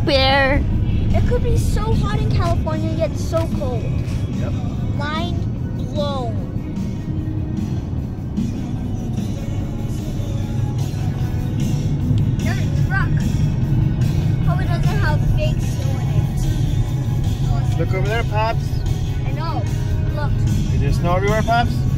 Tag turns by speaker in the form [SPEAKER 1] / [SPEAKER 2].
[SPEAKER 1] bear.
[SPEAKER 2] It could be so hot in California yet so cold.
[SPEAKER 3] Yep.
[SPEAKER 2] Mind blown. There's a truck. Hope it doesn't have fake snow in it.
[SPEAKER 3] Look over there, Pops.
[SPEAKER 2] I know. Look.
[SPEAKER 3] Is there snow everywhere, Pops?